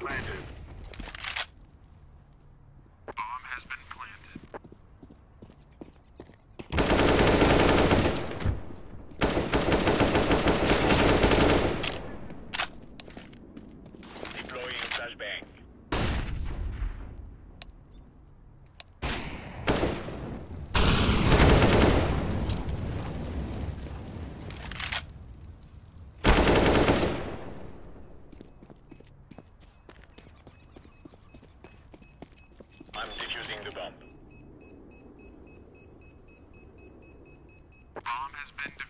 planted. Bomb has been planted. Deploying flashbang. I'm defusing the bomb. Bomb has been defused.